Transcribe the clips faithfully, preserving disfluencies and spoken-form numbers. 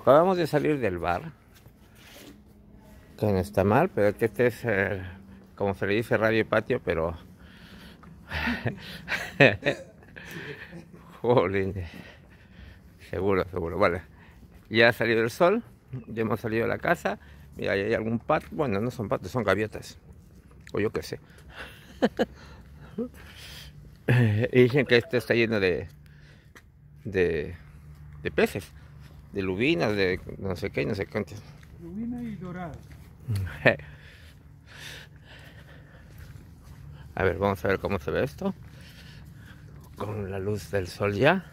Acabamos de salir del bar, que no está mal, pero que este es, eh, como se le dice, radio y patio, pero... Jolín. Seguro, seguro, vale. Ya ha salido el sol, ya hemos salido de la casa. Mira, ahí hay algún pato, bueno, no son patos, son gaviotas, o yo qué sé. Y dicen que este está lleno de, de, de peces, de lubinas, de no sé qué, no sé cuántos. Lubina y dorada. A ver, vamos a ver cómo se ve esto. Con la luz del sol ya.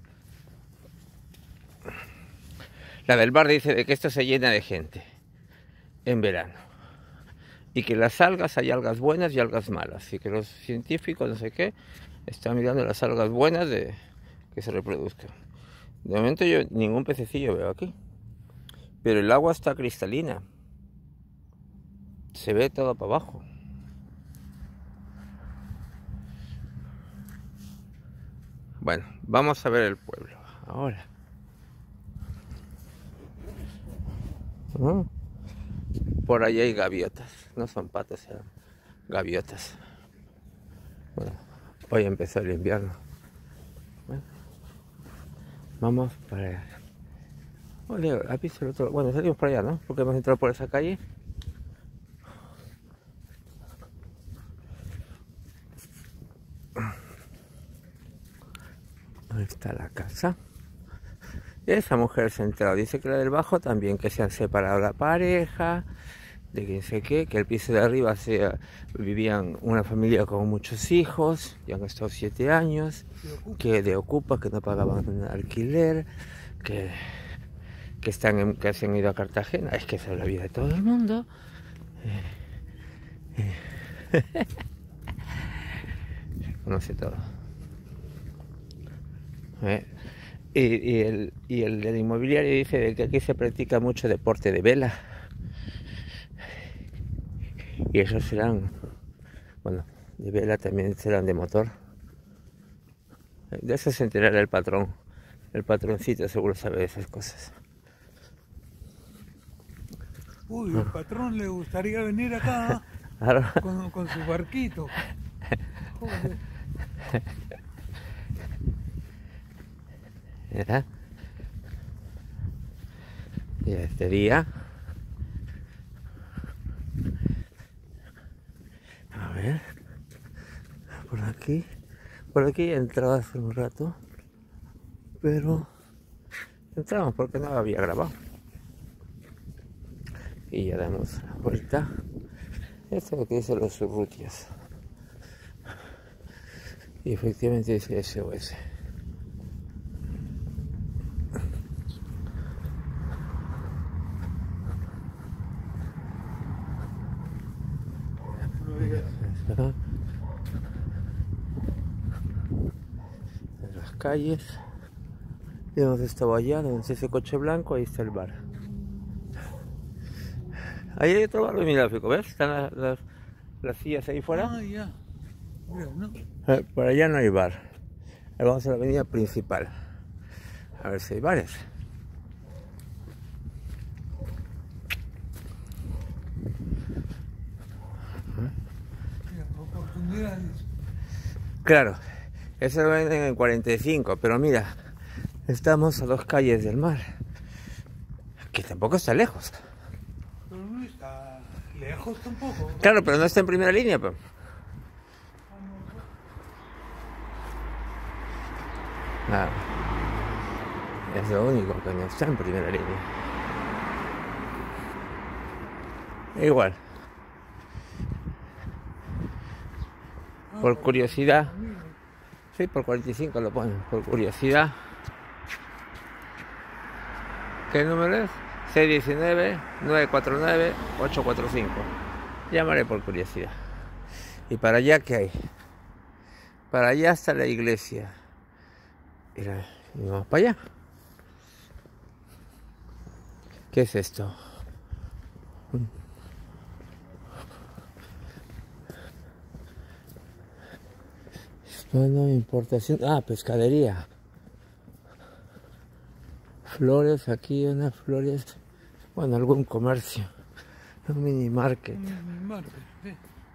La del bar dice de que esto se llena de gente en verano. Y que las algas, hay algas buenas y algas malas. Y que los científicos, no sé qué, están mirando las algas buenas de que se reproduzcan. De momento yo ningún pececillo veo aquí. Pero el agua está cristalina. Se ve todo para abajo. Bueno, vamos a ver el pueblo ahora. ¿No? Por ahí hay gaviotas. No son patos, son gaviotas. Bueno, hoy empezó el invierno. Bueno, vamos para allá. Oye, ¿has visto el otro? Bueno, salimos por allá, ¿no? Porque hemos entrado por esa calle. Ahí está la casa. Esa mujer se ha enterado. Dice que la del bajo también, que se han separado la pareja, de que sé qué, que el piso de arriba se, vivían una familia con muchos hijos, ya han estado siete años, que de ocupa, que no pagaban alquiler, que, que, están en, que se han ido a Cartagena. Es que esa es la vida de todo el mundo. Conoce todo. ¿Eh? Y, y, el, y el del inmobiliario dice que aquí se practica mucho deporte de vela. Y esos serán, bueno, de vela también serán de motor. De eso se enterará el patrón. El patroncito seguro sabe de esas cosas. Uy, el patrón le gustaría venir acá con, con su barquito. Joder. ¿Verdad? Y este día, a ver, por aquí, por aquí he entrado hace un rato, pero entramos porque no había grabado. Y ya damos la vuelta. Esto es lo que dicen los Urrutias. Y efectivamente dice S O S. En las calles. Y hemos estado allá, donde está ese coche blanco, ahí está el bar. Ahí hay otro bar magnífico, ¿ves? Están las, las, las sillas ahí fuera. Ah, ya. Mira, ¿no? Eh, por allá no hay bar. Ahí vamos a la avenida principal. A ver si hay bares. Mira, oportunidades. Claro, eso lo venden en cuarenta y cinco, pero mira, estamos a dos calles del mar. Que tampoco está lejos. Pero no está lejos tampoco. Claro, pero no está en primera línea, pues. Nada. Es lo único que no está en primera línea. Igual. Por curiosidad. Sí, por cuarenta y cinco lo ponen. Por curiosidad. ¿Qué número es? seis uno nueve, nueve cuatro nueve, ocho cuatro cinco. Llamaré por curiosidad. ¿Y para allá qué hay? Para allá está la iglesia. Y vamos para allá. ¿Qué es esto? Hispano importación. Ah, pescadería. flores, aquí unas flores, bueno, algún comercio, un mini market. Un mini market, sí.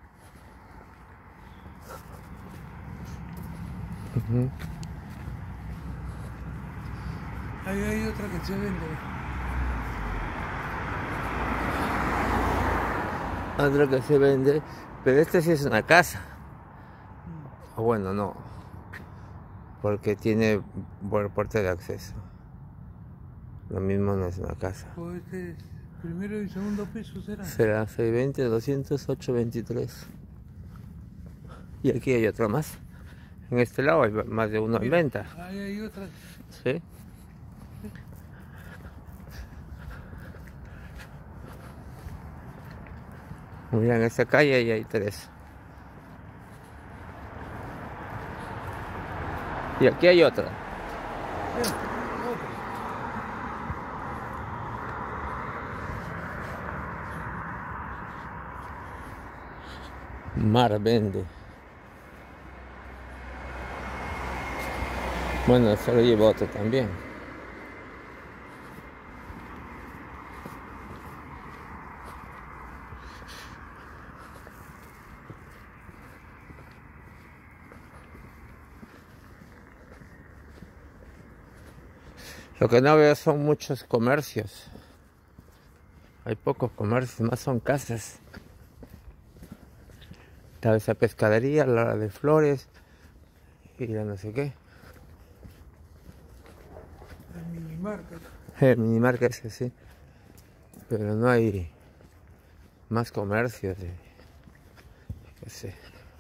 Uh-huh. Ahí hay otra que se vende. Otra que se vende, pero este sí es una casa. O bueno, no, porque tiene buena puerta de acceso. Lo mismo no es una casa. Pues este es primero y segundo piso, ¿será? Será seiscientos veinte, doscientos, ochocientos veintitrés. Y aquí hay otro más. En este lado hay más de uno en venta. Ahí hay otra. Sí. Mira, en esta calle ahí hay tres. Y aquí hay otra. Sí, otra. Mar vende. Bueno, se lo llevo otro también. Lo que no veo son muchos comercios. Hay pocos comercios, más son casas. Está esa pescadería, la de flores y la no sé qué. El mini market. El mini market ese sí. Pero no hay más comercios de, qué sé.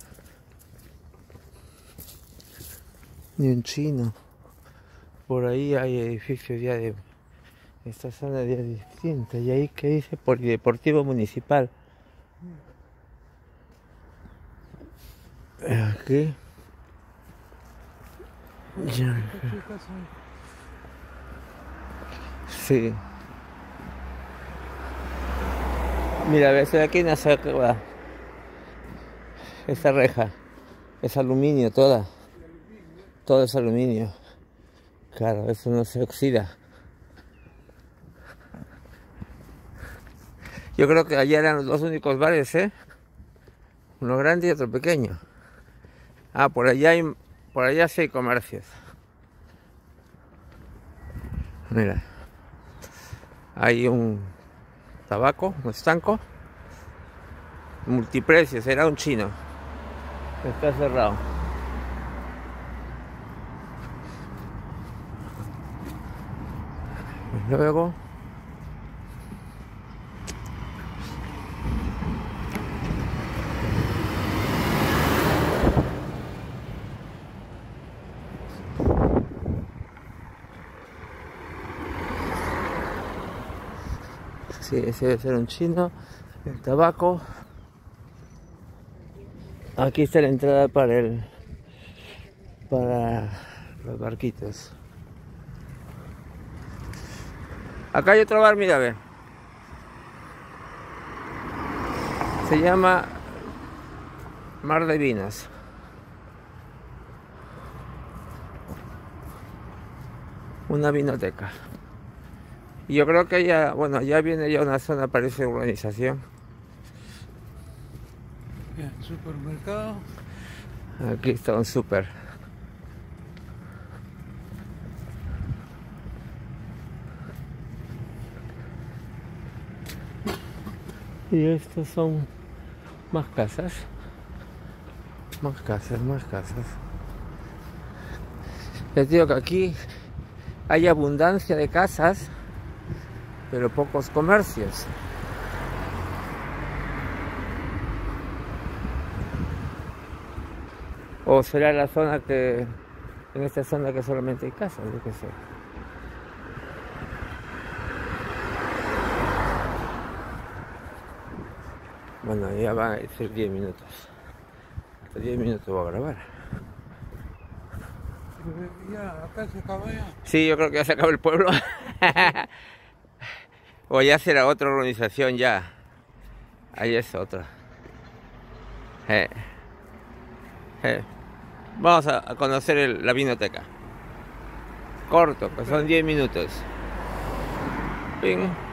Ni un chino. Por ahí hay edificios ya de esta zona ya distinta. Y ahí que dice Polideportivo Municipal. Aquí. Ya. Sí. Mira, ves aquí no se va. Esta reja es aluminio toda. Todo es aluminio. Claro, eso no se oxida. Yo creo que allá eran los dos únicos bares, ¿eh? Uno grande y otro pequeño. Ah, por allá hay, por allá sí hay comercios. Mira. Hay un tabaco, un estanco. Multiprecios, era un chino. Está cerrado. Y luego sí, ese debe ser un chino. El tabaco. Aquí está la entrada para el para los barquitos. Acá hay otro bar, mira, a ver. Se llama Mar de Vinos. Una vinoteca. Y yo creo que ya, bueno, ya viene ya una zona, parece urbanización. Bien, supermercado. Aquí está un súper. Y estos son más casas. Más casas, más casas. Les digo que aquí hay abundancia de casas, pero pocos comercios. O será la zona que, en esta zona que solamente hay casas, yo qué sé. Bueno, ya van a ser diez minutos. Hasta diez minutos voy a grabar. Ya, acá se acaba ya. Sí, yo creo que ya se acaba el pueblo. O ya será otra organización ya. Ahí es otra. Eh. Eh. Vamos a, a conocer el, la vinoteca. Corto, pues son diez minutos. shopping.